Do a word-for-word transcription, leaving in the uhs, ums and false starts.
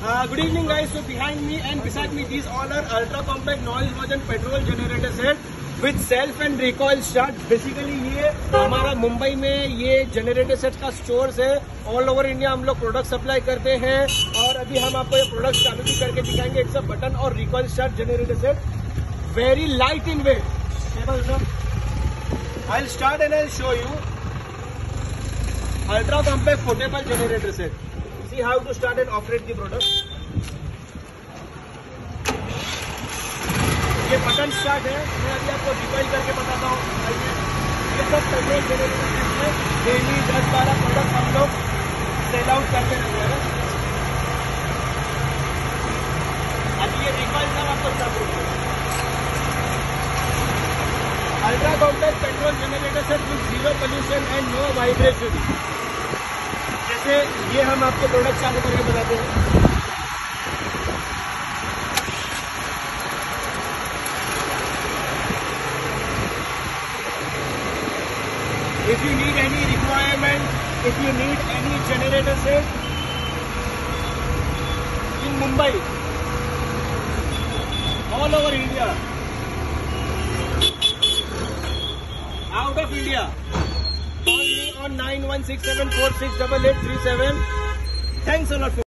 Uh, good evening guys. So behind me and beside me these all are ultra compact noise version petrol generator set with self and recoil start. Basically ये हमारा मुंबई में ये generator set का stores है. All over India हम लोग product supply करते हैं और अभी हम आपको ये प्रोडक्ट चालू भी करके दिखाएंगे. इट्स अ बटन और recoil start generator set, very light in weight. I'll start and I'll show you ultra compact portable generator set. See how to start and operate the product. ये button start है. मैं अभी आपको detail करके बताता हूँ. ये सब पेट्रोल जनरेटर है. डेली दस बारह प्रोडक्ट हम लोग सेल आउट करते रहते हैं. अभी ये रिकॉइल सब आपको चालू है. Ultra compact petrol generator set with zero pollution and no vibration. जैसे ये हम आपको प्रोडक्ट चालू करके बताते हैं. If you need any requirement, if you need any generator set in Mumbai, all over India, out of India, call me on nine one six seven four six eight eight three seven. Thanks a lot for